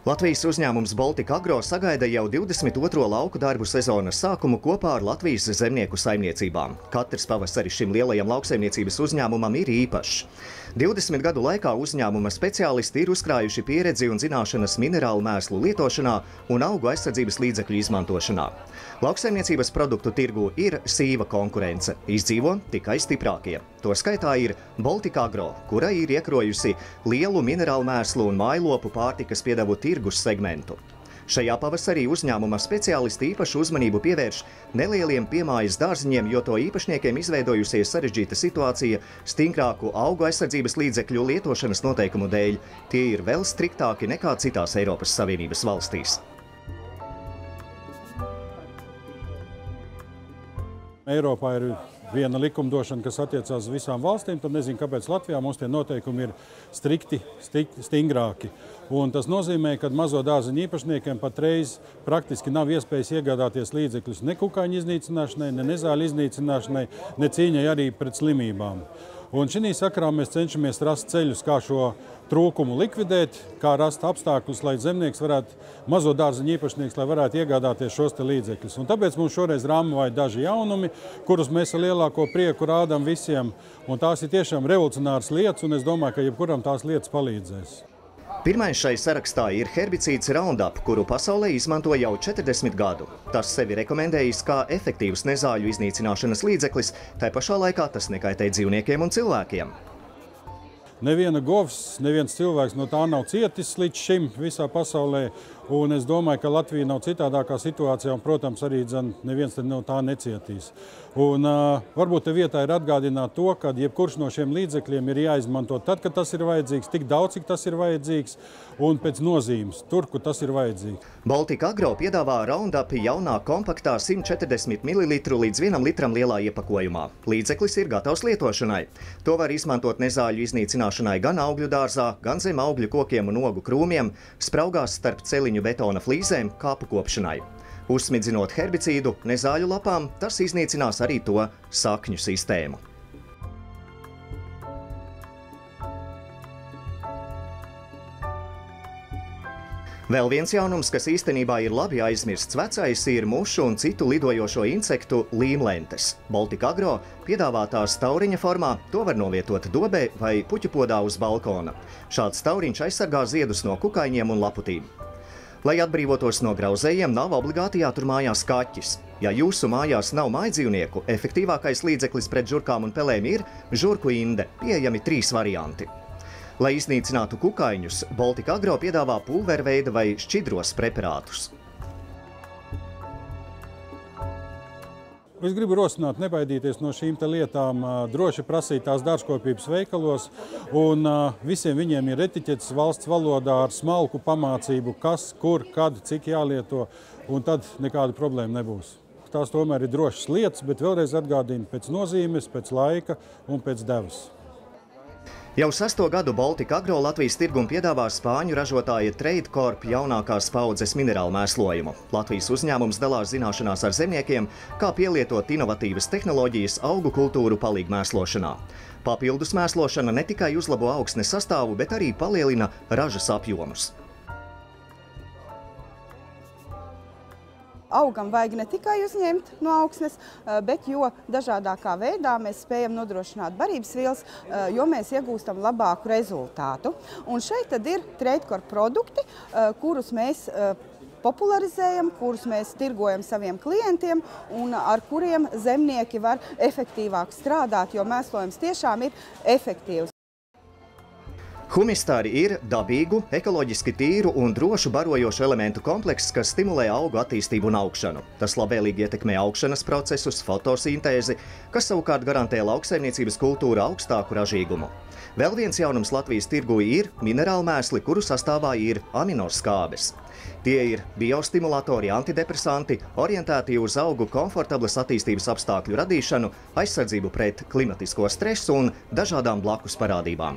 Latvijas uzņēmums Baltika Agro sagaida jau 22. lauku darbu sezonas sākumu kopā ar Latvijas zemnieku saimniecībām. Katrs pavasaris šim lielajam lauksaimniecības uzņēmumam ir īpašs. 20 gadu laikā uzņēmuma speciālisti ir uzkrājuši pieredzi un zināšanas minerālu mēslu lietošanā un augu aizsardzības līdzekļu izmantošanā. Lauksaimniecības produktu tirgū ir sīva konkurence. Izdzīvo tikai stiprākie. To skaitā ir Baltika Agro, kura ir iekrojusi lielu minerālu mēslu un mājlopu pārtikas piedevu tirgus segmentu. Šajā pavasarī uzņēmuma speciālisti īpašu uzmanību pievērš nelieliem piemājas dārziņiem, jo to īpašniekiem izveidojusies sarežģīta situācija stingrāku augu aizsardzības līdzekļu lietošanas noteikumu dēļ. Tie ir vēl striktāki nekā citās Eiropas Savienības valstīs. Eiropā ir viena likumdošana, kas attiecās uz visām valstīm, tad nezinu, kāpēc Latvijā mums tie noteikumi ir stingrāki. Un tas nozīmē, ka mazo dārziņu īpašniekiem patreiz praktiski nav iespējas iegādāties līdzekļus ne kukaiņu iznīcināšanai, ne nezāļu iznīcināšanai, ne cīņai arī pret slimībām. Un šī sakarā mēs cenšamies rast ceļus, kā šo trūkumu likvidēt, kā rast apstākļus, lai zemnieks varētu, mazo dārziņu īpašnieks, lai varētu iegādāties šos te līdzekļus. Un tāpēc mums šoreiz rāmuvāja daži jaunumi, kurus mēs ar lielāko prieku rādām visiem. Un tās ir tiešām revolucionāras lietas, un es domāju, ka jebkuram tās lietas palīdzēs. Pirmais šai sarakstā ir herbicīds Roundup, kuru pasaulē izmanto jau 40 gadu. Tas sevi rekomendējis kā efektīvs nezāļu iznīcināšanas līdzeklis, tai pašā laikā tas nekaitē dzīvniekiem un cilvēkiem. Neviena govs, neviens cilvēks no tā nav cietis līdz šim visā pasaulē, un es domāju, ka Latvija nav citādākā situācijā, un, protams, arī neviens no tā necietīs. Un varbūt te vietā ir atgādināt to, ka jebkurš no šiem līdzekļiem ir jāizmanto tad, kad tas ir vajadzīgs, tik daudz, cik tas ir vajadzīgs, un pēc nozīmes, tur, kur tas ir vajadzīgs. Baltika Agro piedāvā Roundup jaunā kompaktā 140 ml līdz 1 litram lielā iepakojumā. Līdzeklis ir gatavs lietošanai. To var izmantot nezāļu iznīcināšanai gan augļu dārzā, gan zem augļu kokiem un ogu krūmiem, spraugās starp celiņu betona flīzēm, kāpu kopšanai. Uzsmidzinot herbicīdu nezāļu lapām, tas iznīcinās arī to sakņu sistēmu. Vēl viens jaunums, kas īstenībā ir labi aizmirsts vecais, ir mušu un citu lidojošo insektu līmlentes. Baltika Agro piedāvā tās tauriņa formā, to var novietot dobē vai puķupodā uz balkona. Šāds tauriņš aizsargā ziedus no kukaiņiem un laputīm. Lai atbrīvotos no grauzējiem, nav obligāti jātur mājās kaķis. Ja jūsu mājās nav mājdzīvnieku, efektīvākais līdzeklis pret žurkām un pelēm ir žurku inde, pieejami 3 varianti. Lai iznīcinātu kukaiņus, Baltika Agro piedāvā pulverveida vai šķidros preparātus. Es gribu rosināt, nebaidīties no šīm lietām, droši prasīt tās dārzkopības veikalos, un visiem viņiem ir etiķetes valsts valodā ar smalku pamācību, kas, kur, kad, cik jālieto, un tad nekāda problēma nebūs. Tās tomēr ir drošas lietas, bet vēlreiz atgādina pēc nozīmes, pēc laika un pēc devas. Jau 6. gadu Baltika Agro Latvijas tirgum piedāvā spāņu ražotāja TradeCorp jaunākās paudzes minerālu mēslojumu. Latvijas uzņēmums dalās zināšanās ar zemniekiem, kā pielietot inovatīvas tehnoloģijas augu kultūru palīgmēslošanā. Papildus mēslošana ne tikai uzlabo augsnes sastāvu, bet arī palielina ražas apjomus. Augam vajag ne tikai uzņemt no augsnes, bet jo dažādākā veidā mēs spējam nodrošināt barības vielas, jo mēs iegūstam labāku rezultātu. Un šeit tad ir TradeCorp produkti, kurus mēs popularizējam, kurus mēs tirgojam saviem klientiem un ar kuriem zemnieki var efektīvāk strādāt, jo mēslojums tiešām ir efektīvs. Humistari ir dabīgu, ekoloģiski tīru un drošu barojošu elementu komplekss, kas stimulē augu attīstību un augšanu. Tas labvēlīgi ietekmē augšanas procesus, fotosintēzi, kas savukārt garantē lauksaimniecības kultūra augstāku ražīgumu. Vēl viens jaunums Latvijas tirgū ir minerālu mēsli, kuru sastāvā ir aminoskābes. Tie ir biostimulatori, antidepresanti, orientēti uz augu komfortablas attīstības apstākļu radīšanu, aizsardzību pret klimatisko stresu un dažādām blakus parādībām.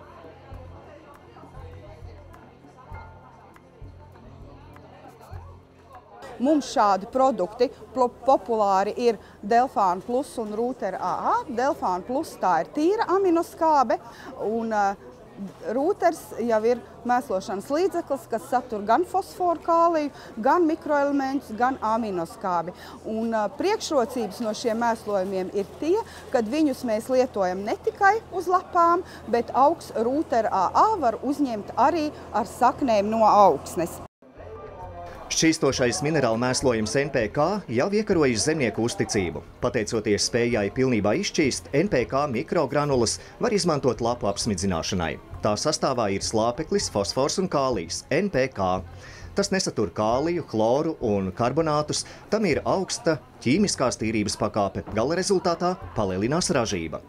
Mums šādi produkti populāri ir Delfāna Plus un Rūtera AA. Delfāna Plus tā ir tīra aminoskābe, un Rūters jau ir mēslošanas līdzeklis, kas satur gan fosforu, kāliju, gan mikroelementus, gan aminoskābi. Un priekšrocības no šiem mēslojumiem ir tie, kad viņus mēs lietojam ne tikai uz lapām, bet augs rūtera AA var uzņemt arī ar saknēm no augsnes. Šķīstošais minerālu mēslojums NPK jau iekarojis zemnieku uzticību. Pateicoties spējai pilnībā izšķīst, NPK mikrogranulas var izmantot lapu apsmidzināšanai. Tā sastāvā ir slāpeklis, fosfors un kālijs – NPK. Tas nesatur kāliju, chloru un karbonātus, tam ir augsta ķīmiskās tīrības pakāpe. Gala rezultātā palielinās ražība.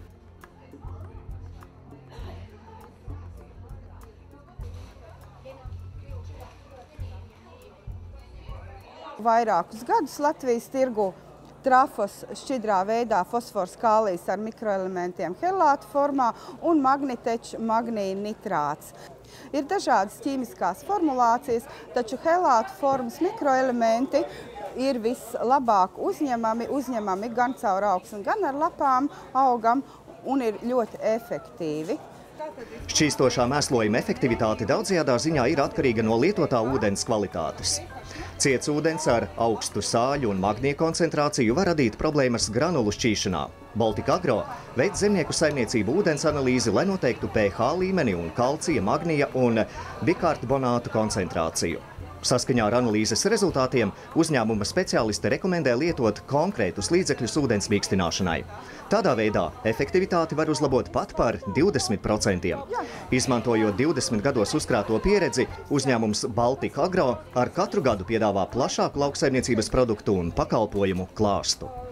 Vairākus gadus Latvijas tirgu trafos šķidrā veidā fosfors kālijs ar mikroelementiem helātu formā un magnitečs magnija nitrāts. Ir dažādas ķīmiskās formulācijas, taču helātu formas mikroelementi ir vislabāk uzņemami gan caur augsni, gan ar lapām augam un ir ļoti efektīvi. Šķīstošā mēslojuma efektivitāte daudzajādā ziņā ir atkarīga no lietotā ūdens kvalitātes. Ciets ūdens ar augstu sāļu un magnija koncentrāciju var radīt problēmas granulu šķīšanā. Baltika Agro veic zemnieku saimniecību ūdens analīzi, lai noteiktu pH līmeni un kalcija, magnija un bikarbonātu koncentrāciju. Saskaņā ar analīzes rezultātiem uzņēmuma speciālisti rekomendē lietot konkrētus līdzekļus ūdens mīkstināšanai. Tādā veidā efektivitāti var uzlabot pat par 20%. Izmantojot 20 gados uzkrāto pieredzi, uzņēmums Baltika Agro ar katru gadu piedāvā plašāku lauksaimniecības produktu un pakalpojumu klāstu.